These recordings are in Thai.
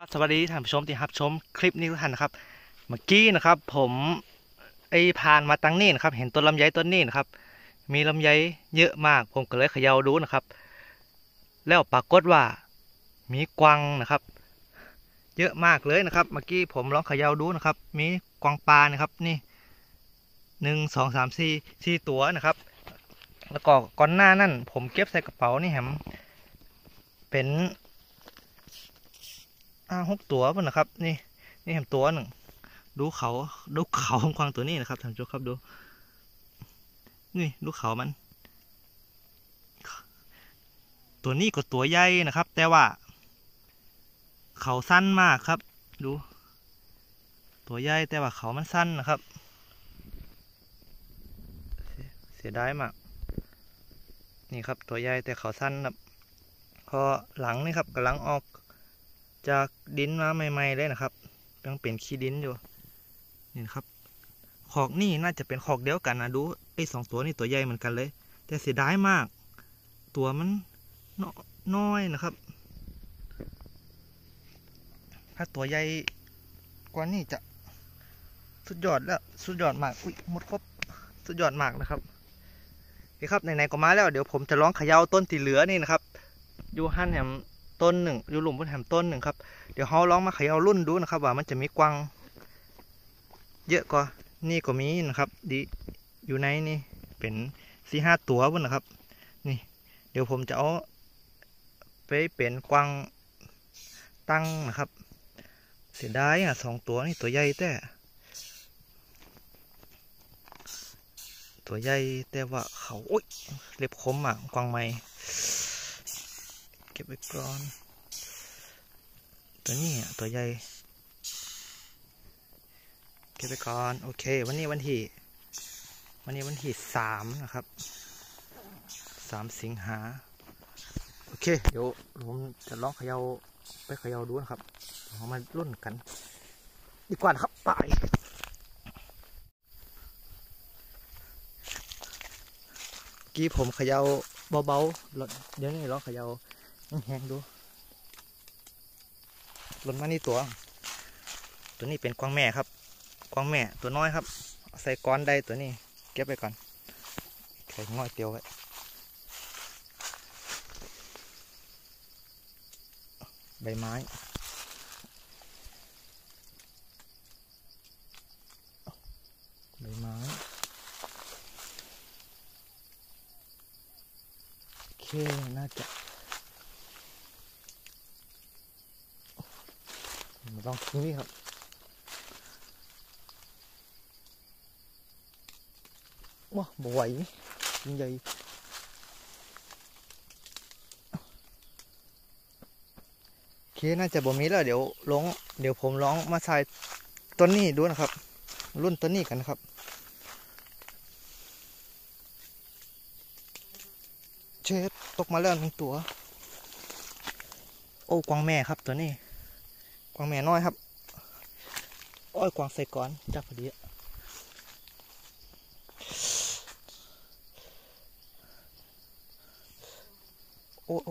สวัสดีท่านผู้ชมที่รับชมคลิปนี้ทุกท่านนะครับเมื่อกี้นะครับผมผ่านมาตั้งนี่นะครับเห็นต้นลำไยต้นนี้นะครับมีลำไยเยอะมากผมก็เลยเขย่าดูนะครับแล้วปรากฏว่ามีกวางนะครับเยอะมากเลยนะครับเมื่อกี้ผมลองเขย่าดูนะครับมีกวางปลานะครับนี่1 2 3 4ตัวนะครับแล้วก็ก่อนหน้านั่นผมเก็บใส่กระเป๋านี่แหมเป็น6 ตัวป่ะนะครับนี่แหมตัวหนึ่งดูเขาของกวางตัวนี้นะครับท่านผู้ชมครับดูนี่ดูเขามันตัวนี้ก็ตัวใหญ่นะครับแต่ว่าเขาสั้นมากครับดูตัวใหญ่แต่ว่าเขามันสั้นนะครับเสียดายมากนี่ครับตัวใหญ่แต่เขาสั้นครับพอหลังนี่ครับกำลังออกจากดินมาใหม่ๆเลยนะครับยังเป็นขี้ดินอยู่นี่ครับขอกนี่น่าจะเป็นขอกเดียวกันนะดูไอ้2 ตัวนี่ตัวใหญ่เหมือนกันเลยแต่เสียดายมากตัวมันน้อยนะครับถ้าตัวใหญ่กว่านี้จะสุดยอดแล้วสุดยอดมากอุ้ยหมดครบสุดยอดมากนะครับโอเคครับไหนๆก็มาแล้วเดี๋ยวผมจะลองเขย่าต้นที่เหลือนี่นะครับอยู่หั่นแหมต้นหนึ่งอยู่หลุมบนแหมต้นหนึ่งครับเดี๋ยวเราลองมาเขย่ารุ่นดูนะครับว่ามันจะมีกวางเยอะกว่านี่ก็มีนะครับดีอยู่ในนี่เป็น4-5 ตัวบนนะครับนี่เดี๋ยวผมจะเอาไปเป็นกวางตั้งนะครับเสียดาย2 ตัวนี่ตัวใหญ่แต่ว่าเขาโอ๊ยเล็บคมกวางไม้เก็บไว้ก่อนตัวนี้ตัวใหญ่เก็บไปก่อนโอเควันนี้วันที่3นะครับ3 สิงหาโอเคเดี๋ยวผมจะลองเขย่าดูนะครับเรามารุ่นกันดีกว่านะครับไปกี้ผมเขย่าเบาๆเดี๋ยวนี้ลองเขย่าแห้งๆดูหล่นมานี่ตัวนี้เป็นกวางแม่ครับกวางแม่ตัวน้อยครับใส่ก้อนได้ตัวนี้เก็บไปก่อนใส่ง่อยเตียวไว้ใบไม้โอเคน่าจะมาลองทิ้งนี่ครับว้าบ่ไหวยิ่งใหญ่โอเคน่าจะบ่มีแล้วเดี๋ยวผมลองมาใส่ต้นนี้ดูนะครับรุ่นต้นนี้กันนะครับเช็ดตกมาแล้ว1 ตัวโอ้กวางแม่ครับตัวนี้กวางแม่น้อยครับโอ้ยกวางใส่ก้อนจับพอดีโอ้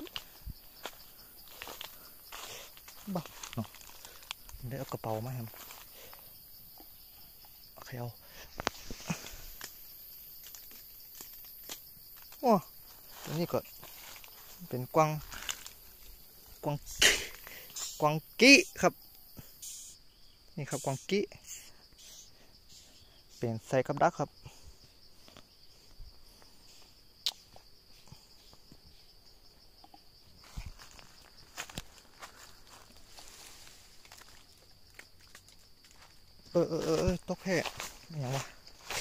บ้าได้เอากระเป๋ามาครับโอเคเอาโอ้ตัวนี้ก็เป็นกวางกี้ครับนี่ครับกวางกี้เป็นใส่กับดักครับตกแพ้อย่างวะ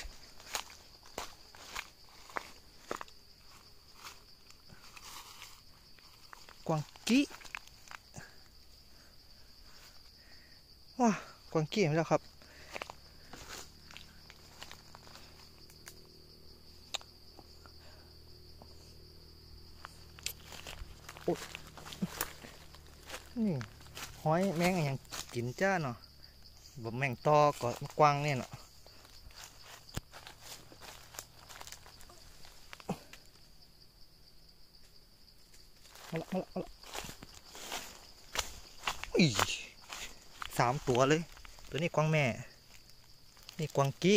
กวางกี้ว้ากวางกี้มาแล้วครับนี่หอยแมงอย่างกินจ้าเนาะแบบแมงตอก็กวางเนี่ยเนาะมาละย3 ตัวเลยตัวนี้กวางแม่นี่กวางกี้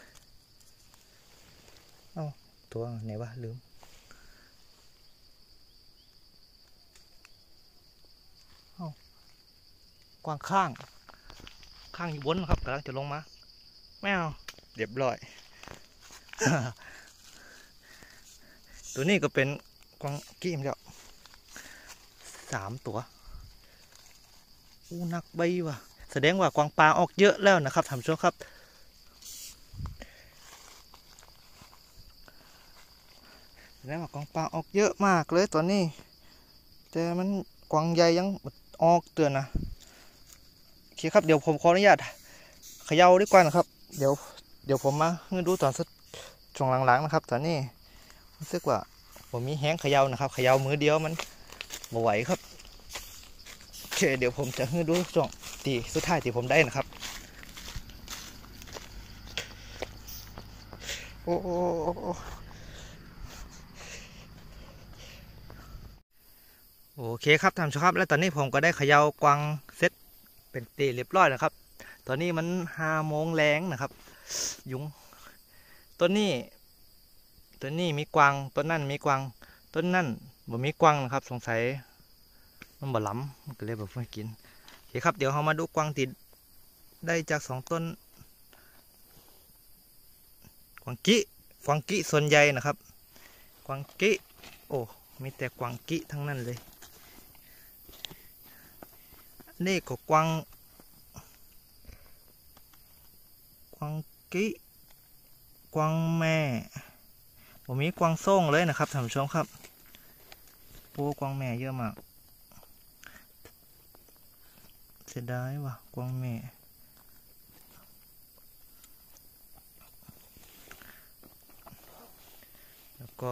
เอ้าตัวไหนวะลืมเอ้ากวางข้างอยู่บนครับกำลังจะลงมาแมวเรียบร้อย ตัวนี้ก็เป็นกวางกี้มแล้ว3 ตัวอู้นักใบว่ะแสดงว่ากวางปลาออกเยอะแล้วนะครับท่านผู้ชมครับแสดงว่ากวางปลาออกเยอะมากเลยตอนนี้แต่มันกวางใหญ่ยังออกเตือนนะโอเคครับเดี๋ยวผมขออนุญาตเขย่าดีกว่านะครับเดี๋ยวผมมาให้ดูตอนช่วงหลังๆนะครับตอนนี้รู้สึกว่าผมมีแห้งเขย่านะครับเขย่ามือเดียวมันไม่ไหวครับโอเคเดี๋ยวผมจะให้ดูช่วงตีสุดท้ายที่ผมได้นะครับโอ้โอเคครับท่านผู้ชมครับแล้วตอนนี้ผมก็ได้เขย่ากวางเซตเป็นตีเรียบร้อยนะครับตอนนี้มัน5 โมงแรงนะครับยุงต้นนี้มีกวางต้นนั่นมีกวางต้นนั่นบ่มีกวางนะครับสงสัยมันบ่ล้ำมันก็เลยแบบไม่กินโอเคครับเดี๋ยวเรามาดูกวางติดได้จาก2 ต้นกวางกี้ส่วนใหญ่นะครับกวางกี้โอ้มีแต่กวางกี้ทั้งนั้นเลยนี่ก็กวางกี้กวางแม่ผมมีกวางส่งเลยนะครับท่านผู้ชมครับปูกวางแม่เยอะมากเสียดายว่ะกวางแม่แล้วก็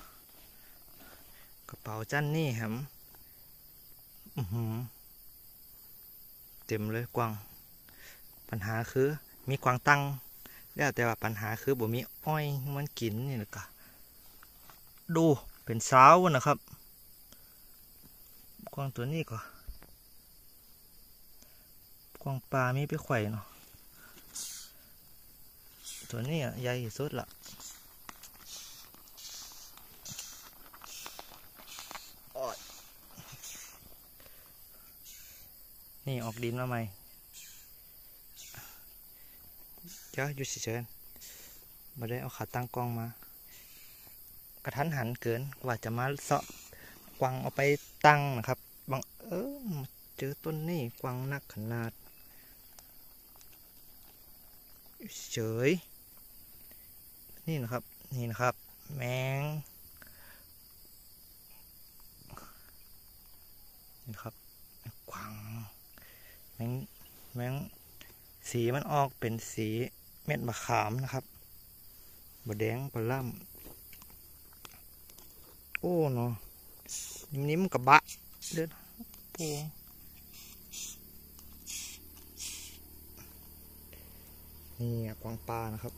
กระเป๋าจันนี่ครับเต็มเลยกวางปัญหาคือมีกวางตังแล้วแต่ว่าปัญหาคือบ่มีอ้อยมันกินนี่แหละกะดูเป็นสาวนะครับกวางตัวนี้ก็กวางปลามีไปไข่เนาะตัวนี้ใหญ่สุดละนี่ออกดินมาใหม่เจ้าอยู่เฉยๆมาได้เอาขาตั้งกล้องมากระทันหันเกินว่าจะมาเสาะกวางเอาไปตั้งนะครับบังเจอต้นนี่กวางนักขนาดเฉยนี่นะครับแมงนี่ครับกวางแมงสีมันออกเป็นสีเม็ดมะขามนะครับบะแดงปลาล่ำโอ้เนาะนิ่มๆกับบะเด้อปูนี่กวางปลานะครับ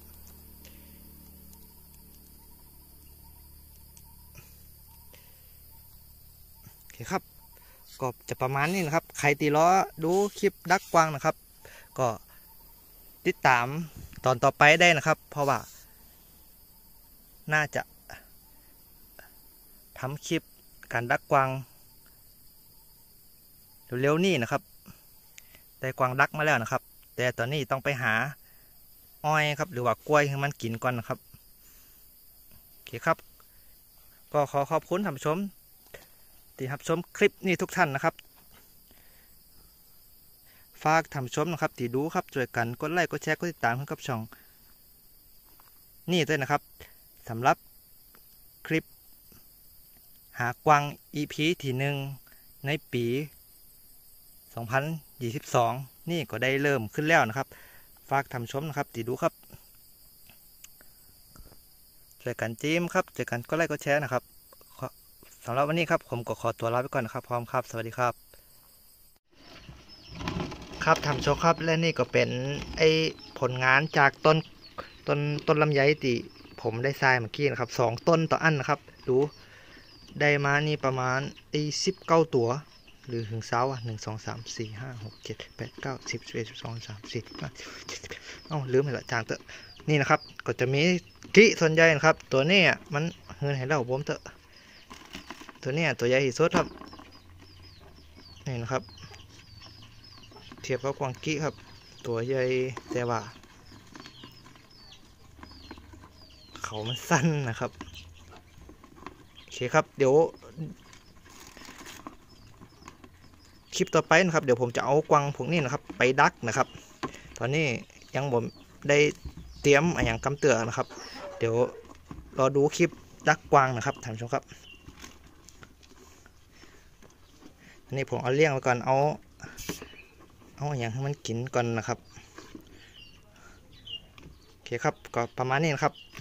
โอเคครับก็จะประมาณนี้นะครับใครตีล้อดูคลิปดักกวางนะครับก็ติดตามตอนต่อไปได้นะครับเพราะว่าน่าจะทำคลิปการดักกวางเร็วๆนี่นะครับแต่กวางดักมาแล้วนะครับแต่ตอนนี้ต้องไปหาอ้อยครับหรือว่ากล้วยให้มันกินก่อนนะครับโอเคครับก็ขอขอบคุณท่านผู้ชมที่รับชมคลิปนี้ทุกท่านนะครับฝากท่านผู้ชมนะครับที่ดูครับช่วยกันกดไลค์กดแชร์กดติดตามให้กับช่องนี่ด้วยนะครับสำหรับคลิปหากวาง EP ที่1ในปี2022นี่ก็ได้เริ่มขึ้นแล้วนะครับฝากท่านผู้ชมนะครับที่ดูครับช่วยกันจิ้มครับช่วยกันกดไลค์กดแชร์นะครับสำหรับวันนี้ครับผมก็ขอตัวลาไปก่อนนะครับพร้อมครับสวัสดีครับครับท่านผู้ชมครับและนี่ก็เป็นผลงานจากต้นลำไยที่ผมได้ทรายเมื่อกี้นะครับ2 ต้นต่ออันนะครับดูได้มานี่ประมาณ19 ตัวหรือถึงเช้าอ่ะ1 2 3 4 5 6 7 8 9 10 11 12 13 14 15 เอ้าลืมไปละจางเตอะนี่นะครับก็จะมีกิส่วนใหญ่นะครับตัวนี้มันเงินให้เราผมเตอะตัวนี้ตัวใหญ่ที่สุดครับนี่นะครับเทียบกับกวางกี้ครับตัวใหญ่แต่ว่าเขามันสั้นนะครับโอเคครับเดี๋ยวคลิปต่อไปนะครับเดี๋ยวผมจะเอากวางพวกนี้นะครับไปดักนะครับตอนนี้ยังผมได้เตรียมอย่างกำเตือนะครับเดี๋ยวรอดูคลิปดักกวางนะครับท่านผู้ชมครับอันนี้ผมเอาเลี้ยงไว้ก่อนเอาอย่างให้มันกินก่อนนะครับโอเคครับก็ประมาณนี้นะครับ